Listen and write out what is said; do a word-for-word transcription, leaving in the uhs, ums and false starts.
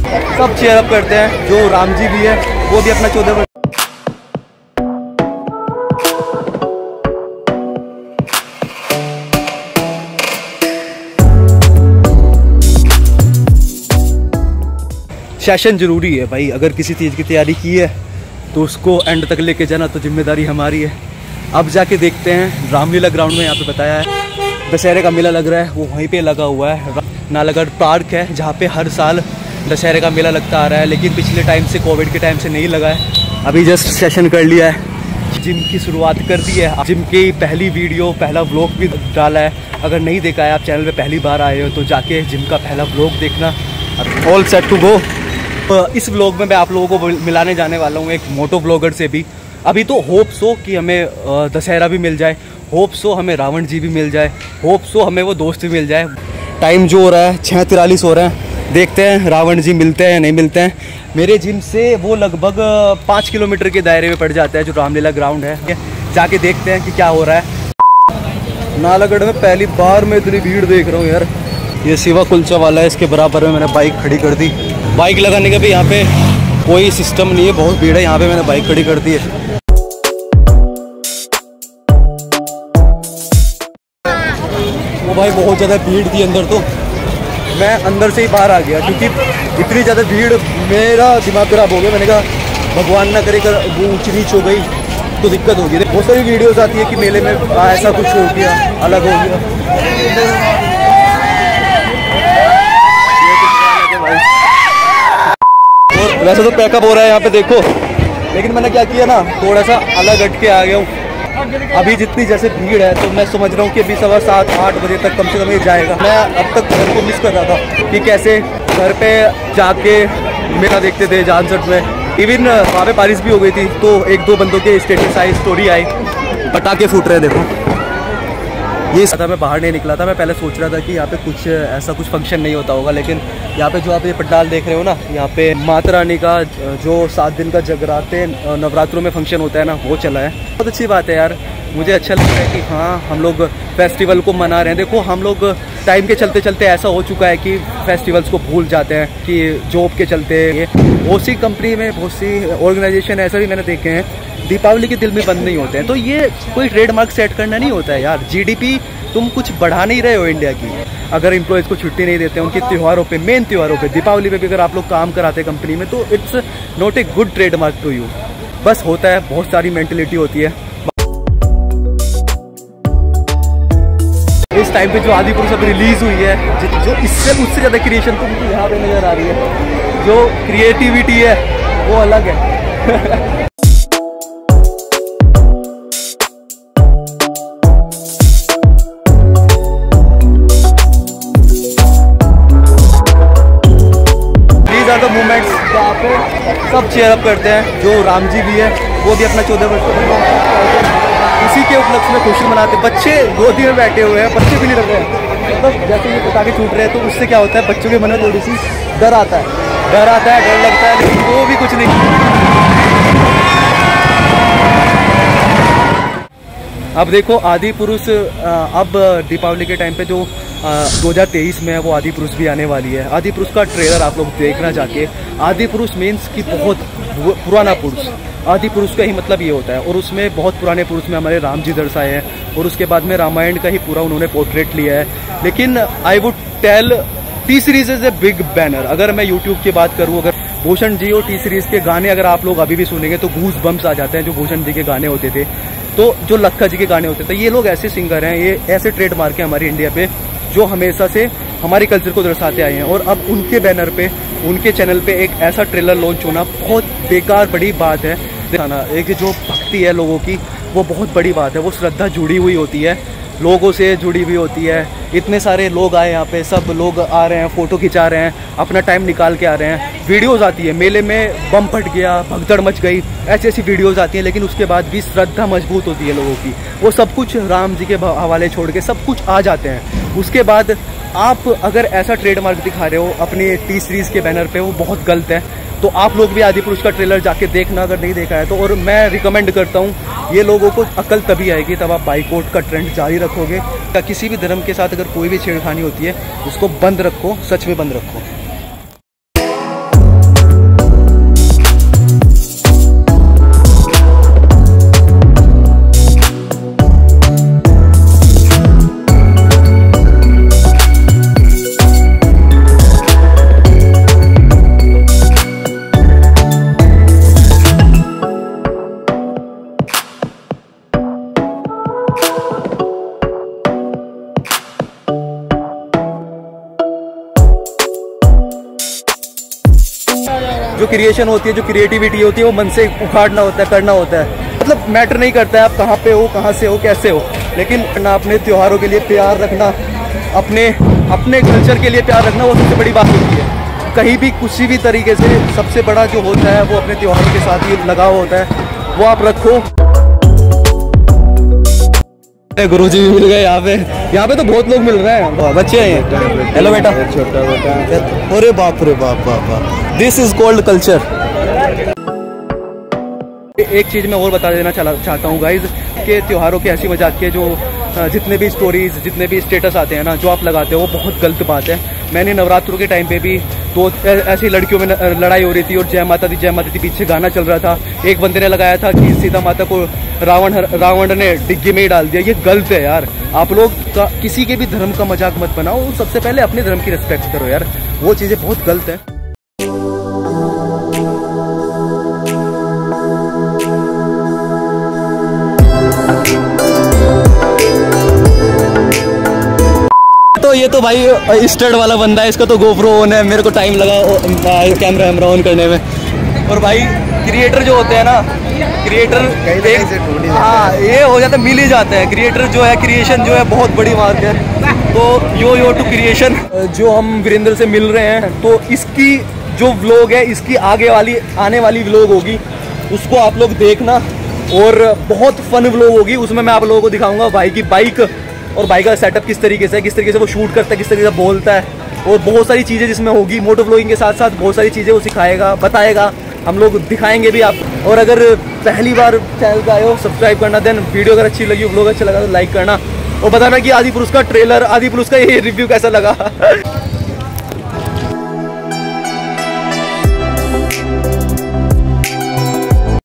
सब cheer up करते हैं। जो राम जी भी है वो भी अपना चौदह सेशन जरूरी है भाई। अगर किसी चीज़ की तैयारी की है तो उसको एंड तक लेके जाना तो जिम्मेदारी हमारी है। अब जाके देखते हैं रामलीला ग्राउंड में। यहाँ पे बताया है दशहरे का मेला लग रहा है, वो वहीं पे लगा हुआ है। नालागढ़ पार्क है जहाँ पे हर साल दशहरे का मेला लगता आ रहा है, लेकिन पिछले टाइम से कोविड के टाइम से नहीं लगा है। अभी जस्ट सेशन कर लिया है, जिम की शुरुआत कर दी है। जिम की पहली वीडियो, पहला व्लॉग भी डाला है। अगर नहीं देखा है, आप चैनल पे पहली बार आए हो तो जाके जिम का पहला व्लॉग देखना। All set to go. इस व्लॉग में मैं आप लोगों को मिलाने जाने वाला हूँ एक मोटो ब्लॉगर से भी। अभी तो होप सो कि हमें दशहरा भी मिल जाए, होप सो हमें रावण जी भी मिल जाए, होप सो हमें वो दोस्त भी मिल जाए। टाइम जो हो रहा है छः तिरालीस हो रहा है, देखते हैं रावण जी मिलते हैं नहीं मिलते हैं। मेरे जिम से वो लगभग पाँच किलोमीटर के दायरे में पड़ जाता है जो रामलीला ग्राउंड है। जाके देखते हैं कि क्या हो रहा है। नालागढ़ में पहली बार मैं इतनी भीड़ देख रहा हूँ यार। ये शिवा कुलचा वाला है, इसके बराबर में मैंने बाइक खड़ी कर दी। बाइक लगाने का भी यहाँ पे कोई सिस्टम नहीं है, बहुत भीड़ है यहाँ पे। मैंने बाइक खड़ी कर दी है। वो भाई बहुत ज़्यादा भीड़ थी अंदर, तो मैं अंदर से ही बाहर आ गया क्योंकि इतनी ज़्यादा भीड़, मेरा दिमाग खराब हो गया। मैंने कहा भगवान ना करे कर वो ऊँच नीच हो गई तो दिक्कत होगी। बहुत सारी वीडियोस आती है कि मेले में ऐसा कुछ हो गया, अलग हो गया। और वैसे तो पैकअप हो रहा है यहाँ पे देखो, लेकिन मैंने क्या किया ना, थोड़ा सा अलग हट के आ गया हूँ। अभी जितनी जैसे भीड़ है तो मैं समझ रहा हूँ कि अभी सवा सात आठ बजे तक कम से कम ये जाएगा। मैं अब तक घर को मिस कर रहा था कि कैसे घर पे जाके मेला देखते थे जानसठ में। इवन वहाँ पे बारिश भी हो गई थी तो एक दो बंदों के स्टेटस आई, स्टोरी आई, पटाखे फूट रहे देखो। ये था, मैं बाहर नहीं निकला था। मैं पहले सोच रहा था कि यहाँ पे कुछ ऐसा कुछ फंक्शन नहीं होता होगा, लेकिन यहाँ पे जो आप ये पंडाल देख रहे हो ना, यहाँ पे माता रानी का जो सात दिन का जगराते नवरात्रों में फंक्शन होता है ना, वो चला है। बहुत अच्छी बात है यार, मुझे अच्छा लगता है कि हाँ हम लोग फेस्टिवल को मना रहे हैं। देखो हम लोग टाइम के चलते चलते ऐसा हो चुका है कि फेस्टिवल्स को भूल जाते हैं कि जॉब के चलते। बहुत सी कंपनी में, बहुत सी ऑर्गेनाइजेशन ऐसा भी मैंने देखे हैं दीपावली के दिन भी बंद नहीं होते हैं। तो ये कोई ट्रेडमार्क सेट करना नहीं होता है यार। जीडीपी तुम कुछ बढ़ा नहीं रहे हो इंडिया की अगर एम्प्लॉयज़ को छुट्टी नहीं देते हैं उनके त्योहारों पे, मेन त्योहारों पे। दीपावली पे भी अगर आप लोग काम कराते हैं कंपनी में तो it's not a good trademark to you. बस होता है, बहुत सारी मेंटलिटी होती है। इस टाइम पे जो आदि पुरुष अभी रिलीज हुई है, जो इससे उससे ज़्यादा क्रिएशन तो मुझे यहाँ पे नज़र आ रही है। जो क्रिएटिविटी है वो अलग है। मूवमेंट्स जहाँ पे सब चेयर अप करते हैं। जो राम जी भी है वो भी अपना चौदह वर्ष इसी के उपलक्ष्य में खुशी मनाते हैं। बच्चे गोदी में बैठे हुए हैं, बच्चे भी नहीं लग रहे हैं। मतलब जैसे ये पटाखे छूट रहे हैं तो उससे क्या होता है, बच्चों के मन में थोड़ी सी डर आता है, डर आता है डर लगता है, लेकिन वो भी कुछ नहीं। अब देखो आदि पुरुष, अब दीपावली के टाइम पे जो दो हज़ार तेईस में है वो आदि पुरुष भी आने वाली है। आदि पुरुष का ट्रेलर आप लोग देखना जाके। आदि पुरुष मीन्स कि बहुत पुराना पुरुष, आदि पुरुष का ही मतलब ये होता है। और उसमें बहुत पुराने पुरुष में हमारे राम जी दर्शाए हैं और उसके बाद में रामायण का ही पूरा उन्होंने पोर्ट्रेट लिया है। लेकिन I would tell T series is a big banner. अगर मैं यूट्यूब की बात करूँ, अगर भूषण जी और टी सीरीज के गाने अगर आप लोग अभी भी सुनेंगे तो गूज बम्स आ जाते हैं। जो भूषण जी के गाने होते थे, तो जो लक्खा जी के गाने होते थे, ये लोग ऐसे सिंगर हैं, ये ऐसे ट्रेडमार्क हैं हमारे इंडिया पे जो हमेशा से हमारे कल्चर को दर्शाते आए हैं। और अब उनके बैनर पे, उनके चैनल पे एक ऐसा ट्रेलर लॉन्च होना बहुत बेकार बड़ी बात है। एक जो भक्ति है लोगों की वो बहुत बड़ी बात है। वो श्रद्धा जुड़ी हुई होती है, लोगों से जुड़ी हुई होती है। इतने सारे लोग आए यहाँ पे, सब लोग आ रहे हैं, फ़ोटो खिंचा रहे हैं, अपना टाइम निकाल के आ रहे हैं। वीडियोज़ आती है, मेले में बम फट गया, भगदड़ मच गई, ऐसी ऐसी वीडियोज़ आती हैं, लेकिन उसके बाद भी श्रद्धा मजबूत होती है लोगों की। वो सब कुछ राम जी के हवाले छोड़ के सब कुछ आ जाते हैं। उसके बाद आप अगर ऐसा ट्रेडमार्क दिखा रहे हो अपनी टी सीरीज़ के बैनर पे, वो बहुत गलत है। तो आप लोग भी आदि पुरुष का ट्रेलर जाके देखना अगर नहीं देखा है तो। और मैं रिकमेंड करता हूँ, ये लोगों को अकल तभी आएगी तब आप बाइकआउट का ट्रेंड जारी रखोगे। या किसी भी धर्म के साथ अगर कोई भी छेड़खानी होती है उसको बंद रखो, सच में बंद रखो। जो क्रिएशन होती है, जो क्रिएटिविटी होती है, वो मन से उखाड़ना होता है, करना होता है। मतलब मैटर नहीं करता है आप कहाँ पे हो, कहाँ से हो, कैसे हो, लेकिन ना अपने त्योहारों के लिए प्यार रखना, अपने अपने कल्चर के लिए प्यार रखना, वो सबसे बड़ी बात होती है। कहीं भी किसी भी तरीके से सबसे बड़ा जो होता है वो अपने त्योहारों के साथ ही लगाव होता है, वो आप रखो। गुरु जी भी मिल गए यहाँ पे, यहाँ पे तो बहुत लोग मिल रहे हैं, बच्चे हैं। हेलो बेटा, छोटा बेटा। अरे बाप रे बाप बाप बाप, दिस इज कॉल्ड कल्चर। एक चीज़ मैं और बता देना चाहता हूँ गाइज, के त्योहारों के हंसी मजाक के जो जितने भी स्टोरीज, जितने भी स्टेटस आते हैं ना, जो आप लगाते हो वो बहुत गलत बात है। मैंने नवरात्रों के टाइम पे भी दो ऐसी लड़कियों में लड़ाई हो रही थी और जय माता दी जय माता दी पीछे गाना चल रहा था। एक बंदे ने लगाया था कि सीता माता को रावण रावण ने डिग्गी में ही डाल दिया। ये गलत है यार। आप लोग का, किसी के भी धर्म का मजाक मत बनाओ, सबसे पहले अपने धर्म की रिस्पेक्ट करो यार, वो चीज़ें बहुत गलत है। तो ये तो भाई स्टड वाला बंदा है, इसका तो गोप्रो ऑन है, मेरे को टाइम लगा कैमरा वैमरा ऑन करने में। और भाई क्रिएटर जो होते हैं ना, क्रिएटर एक हाँ ये हो जाता है, मिल ही जाता है। क्रिएटर जो है, क्रिएशन जो है बहुत बड़ी बात है। तो यो यो टू क्रिएशन जो हम वीरेंद्र से मिल रहे हैं, तो इसकी जो व्लॉग है, इसकी आगे वाली आने वाली व्लॉग होगी, उसको आप लोग देखना। और बहुत फन व्लॉग होगी, उसमें मैं आप लोगों को दिखाऊंगा भाई की बाइक और बाइक का सेटअप किस तरीके से, किस तरीके से वो शूट करता है, किस तरीके से बोलता है, और बहुत सारी चीज़ें जिसमें होगी। मोटो व्लॉगिंग के साथ साथ बहुत सारी चीज़ें वो सिखाएगा, बताएगा, हम लोग दिखाएंगे भी आप। और अगर पहली बार चैनल पे आए हो, सब्सक्राइब करना। देन वीडियो अगर अच्छी लगी, व्लॉग अच्छा लगा तो लाइक करना, और बताना कि आदि पुरुष का ट्रेलर, आदि पुरुष का ये रिव्यू कैसा लगा।